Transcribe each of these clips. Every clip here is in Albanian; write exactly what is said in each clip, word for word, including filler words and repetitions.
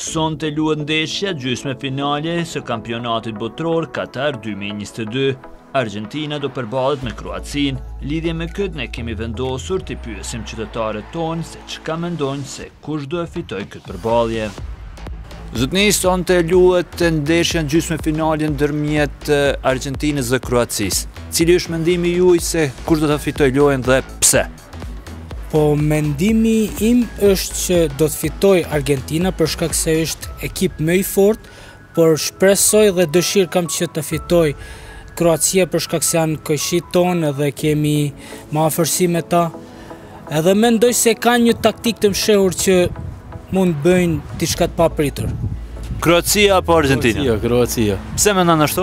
Sonte luhet ndeshja gjysmë finale së kampionatit botror Katar dy mijë e njëzet e dy. Argentina do përballet me Kroacin. Lidhje me këtë ne kemi vendosur të pyesim qytetarët tonë se çka mendojnë se kush do e fitoj këtë përballje. Zotni, sonte luhet ndeshja në gjysmë finale ndërmjet Argentinës dhe Kroacisë. Cili është mendimi juaj se kush do ta fitojë lojën dhe pse? Po mendimi im është që do të fitoj Argentina për shkak se është ekip më i fortë, por shpresoj dhe dëshirë kam që të fitoj Kroacia për shkak se janë këqijt tonë dhe kemi më afërsi me ta. Edhe mendoj se kanë një taktikë të mshehur që mund bëjnë diçka të papritur. Kroacia apo Argentina? Kroacia, Kroacia. Pse mendon ashtu?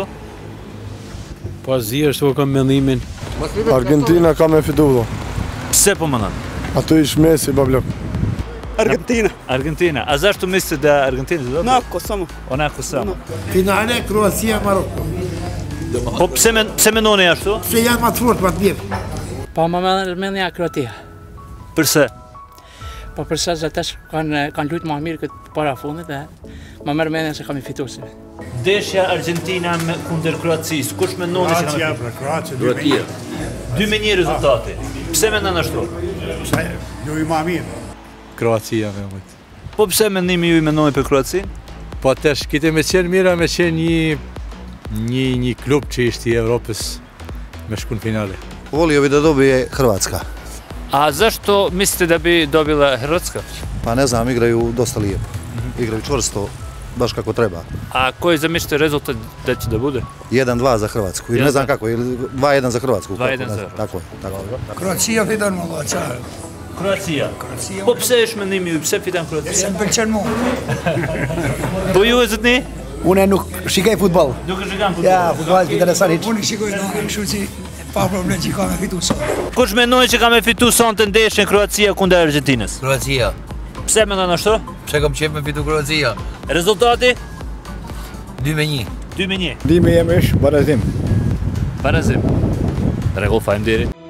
Po ashtu kam mendimin. Argentina ka me fitu. Pse po mendon? Ato ish Messi, bablok. Argentina. Argentina. A zašto mislite da Argentina do? Onako samo. Onako samo. Finale Kroacia Maroko. Po pse men, pse mendoni ashtu? Se janë më të fortë, më të mirë. Po më mendja Kroacia. Përse? Po përse që ata kanë kanë luajtur më mirë këtë para fundit dhe më merr mendja se kam i fituar. Ndeshja Argentina me kundër Kroacisë, kush mendoni se Kroacia, ka? Kroacia. Kroacia. dy me një rezultati. Pse mendon ashtu? Pse ju i më mirë. Kroacia me më. Po pse mendimi ju i mendoni për Kroacinë? Po tash kite me qenë mira me qenë një një një klub që ishte i Evropës me shku në finale. Volio bi da dobije Hrvatska. A zašto mislite da bi dobila Hrvatska? Pa ne znam, igraju dosta lijepo. Igraju čvrsto, baš kako treba. A koji zamišljate rezultat da će da bude? jedan dva za Hrvatsku, ili ne znam kako, ili dva jedan za Hrvatsku. dva jedan za Hrvatsku. Tako je, tako je. Kroacia fiton më goca. Kroacia. Po pse është mendimi ju, pse fiton Kroacia? Se më pëlqen mua. Po ju e zotni? Unë nuk shikaj futbol. Nuk e shikam futboll. Ja, futbolli interesant hiç. Unë shikoj në kështu që pa problem që ka me fitu sot. Kush mendoni që ka me fitu sonte ndeshjen Kroacia kundër Argentinës? Kroacia. Pse mendon ashtu? Pse kam qef me fitu Kroacia? Rezultati? dy me një. dy me një. Dimi jem është barazim. Barazim. Rregull, faleminderit.